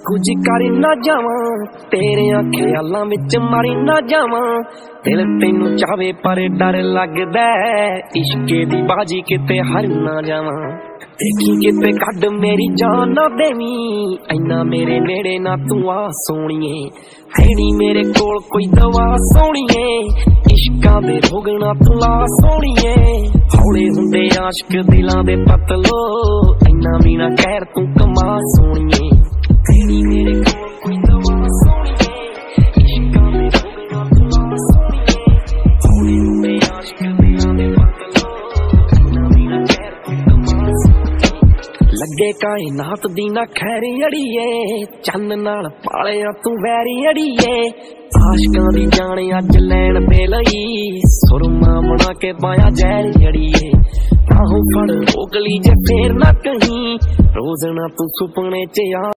कुछ कर ना जावा तेरे ख्यालां विच मर ना जावा। दिल तेनू चावे पर डर लगदा इश्के दी बाजी किते हार ना जावा। देखी किते कड मेरी जान ना देवी इन्ना मेरे नेड़े ना तू आ सोणीए। है नी मेरे कोल कोई दवा सोणीए इश्कां दे रोग ना तू ला सोणीए। हौले हुंदे आशिक दिलां दे पतलो इन्ना भी ना कहर तू कमा सोणीए। है नी मेरे कोल कोई दवा सोणीए इश्कां दे रोग ना तू ला सोणीए। हौले हुंदे आशिक दिलां दे पतलो इन्ना भी ना कहर तू कमा सोणीए। लगे कायनात दी ना खैरी अड़ीए चन्न नाल पालिया तू वैरी अड़ीए। आशकां दी जाने अज लैण दे लई सुरमा बना के पाया जहर अड़ीए। आहो फड़ उगली जे फेर ना कहीं रोज ना तू सुपने च आ।